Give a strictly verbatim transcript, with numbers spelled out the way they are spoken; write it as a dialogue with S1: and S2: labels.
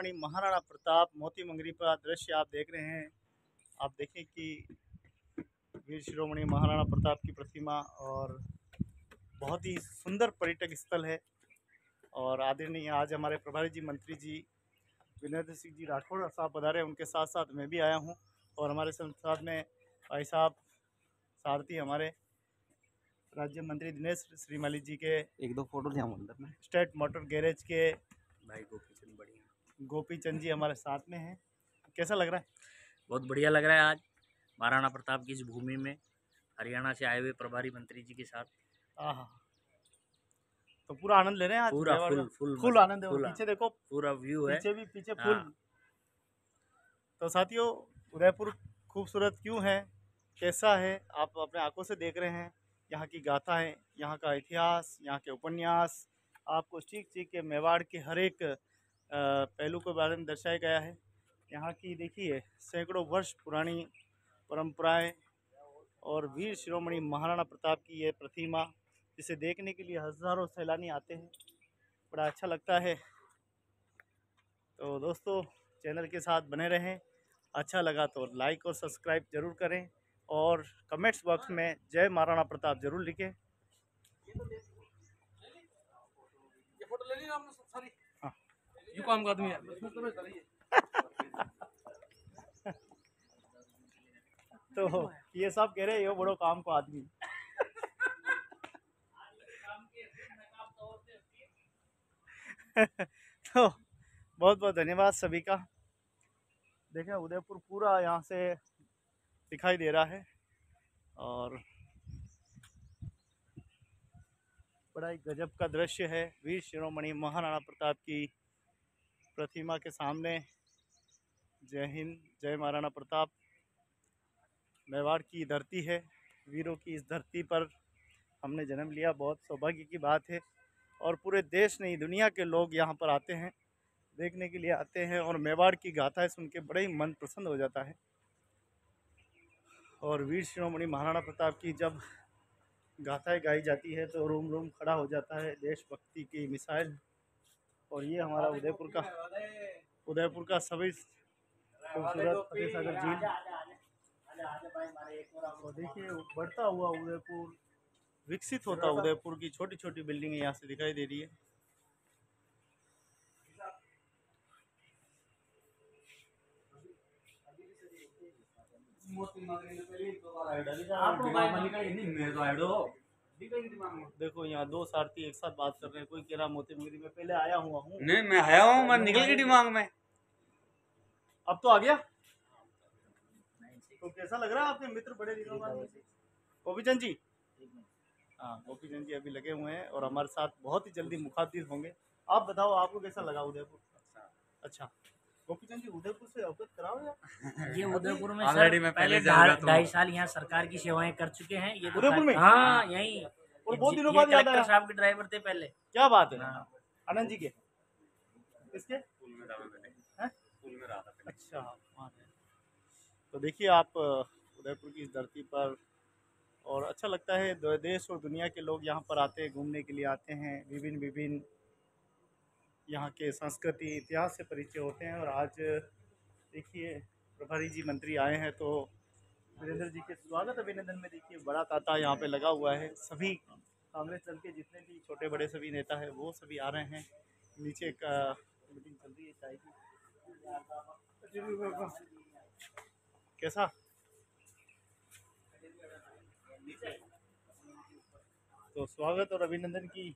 S1: शिरोमणि महाराणा प्रताप मोती मंगरी का दृश्य आप देख रहे हैं। आप देखें कि वीर शिरोमणि महाराणा प्रताप की प्रतिमा और बहुत ही सुंदर पर्यटक स्थल है। और आदरणीय आज हमारे प्रभारी जी मंत्री जी विनोद सिंह जी राठौड़ साहब पधारे, उनके साथ साथ मैं भी आया हूं। और हमारे साथ में भाई साहब सारथी हमारे राज्य मंत्री दिनेश श्रीमाली जी के,
S2: एक दो फोटो लिया अंदर में,
S1: स्टेट मोटर गैरेज के
S2: भाई गोपी चंद बढ़िया
S1: गोपी चंद जी हमारे साथ में हैं। कैसा लग रहा है?
S3: बहुत बढ़िया लग रहा है। आज महाराणा प्रताप की इस भूमि में हरियाणा से आए हुए प्रभारी मंत्री जी के साथ
S1: आहा, तो पूरा आनंद ले रहे हैं आज।
S3: पूरा फुल फुल
S1: फुल आनंद है।
S3: फुल
S1: पीछे देखो,
S3: पूरा व्यू है,
S1: पीछे भी पीछे फुल।
S3: हाँ।
S1: तो साथियों, उदयपुर खूबसूरत क्यों है, कैसा है, आप अपने आंखों से देख रहे हैं। यहाँ की गाथाएं, यहाँ का इतिहास, यहाँ के उपन्यास आपको सीख सीख के मेवाड़ के हर एक पहलू के बारे में दर्शाया गया है। यहाँ की देखिए सैकड़ों वर्ष पुरानी परंपराएं और वीर शिरोमणि महाराणा प्रताप की ये प्रतिमा, जिसे देखने के लिए हज़ारों सैलानी आते हैं। बड़ा अच्छा लगता है। तो दोस्तों, चैनल के साथ बने रहें। अच्छा लगा तो लाइक और सब्सक्राइब जरूर करें और कमेंट्स बॉक्स में जय महाराणा प्रताप जरूर लिखें।
S2: ये फोटो ले ली ना हमने सारी।
S1: हाँ,
S2: ये काम का आदमी है।
S1: तो ये सब कह रहे हैं, ये बड़ो काम को आदमी। तो बहुत बहुत धन्यवाद सभी का। देखें, उदयपुर पूरा यहाँ से दिखाई दे रहा है और बड़ा ही गजब का दृश्य है। वीर शिरोमणि महाराणा प्रताप की प्रतिमा के सामने जय हिंद, जय महाराणा प्रताप। मेवाड़ की धरती है, वीरों की इस धरती पर हमने जन्म लिया, बहुत सौभाग्य की बात है। और पूरे देश नहीं, दुनिया के लोग यहाँ पर आते हैं, देखने के लिए आते हैं और मेवाड़ की गाथाएं सुन के बड़े ही मन प्रसन्न हो जाता है। और वीर शिरोमणि महाराणा प्रताप की जब गाथाएं गाई जाती है तो रोम रोम खड़ा हो जाता है, देशभक्ति की मिसाइल। और ये हमारा उदयपुर का उदयपुर का सभी खूबसूरत फतेह सागर झील। और देखिए, बढ़ता हुआ उदयपुर, विकसित होता उदयपुर की छोटी छोटी बिल्डिंगें यहाँ से दिखाई दे रही है। देखो, यहाँ दो सारथी एक साथ बात कर रहे हैं। कोई कह रहा मोती मंगरी में पहले आया हुआ हूँ।
S2: नहीं, मैं आया हूँ, मैं निकल गई दिमाग में।
S1: अब तो आ गया। तो कैसा लग रहा है आपके मित्र बड़े दिनों बाद? गोपी चंद जी, हाँ, गोपी चंद जी अभी लगे हुए हैं और हमारे साथ बहुत ही जल्दी मुखातिब होंगे। आप बताओ, आपको कैसा लगा उदयपुर? अच्छा, गोपी चंद जी, उदयपुर से अवगत कराओ यार।
S3: ये उदयपुर में
S2: ऑलरेडी
S3: सर
S2: मैं
S3: पहले
S2: पहले जाऊंगा तो-
S3: ढाई साल यहाँ सरकार की सेवाएं कर चुके हैं। ये
S1: उदयपुर में?
S3: हाँ, यही।
S1: और बहुत दिनों बाद याद आया।
S3: साहब के ड्राइवर थे पहले।
S1: क्या बात है?
S3: हाँ।
S1: आनंद जी के इसके
S2: हैं?
S1: अच्छा, हाँ। तो देखिए आप उदयपुर की इस धरती पर, और अच्छा लगता है। देश और दुनिया के लोग यहाँ पर आते हैं, घूमने के लिए आते हैं। विभिन्न विभिन्न यहाँ के संस्कृति इतिहास से परिचय होते हैं। और आज देखिए प्रभारी जी मंत्री आए हैं तो वीरेंद्र जी के स्वागत अभिनंदन में देखिए बड़ा तांता यहाँ पे लगा हुआ है। सभी कांग्रेस दल के जितने भी छोटे बड़े सभी नेता हैं वो सभी आ रहे हैं। नीचे का मीटिंग चल रही है चाय की। कैसा? तो स्वागत और अभिनंदन की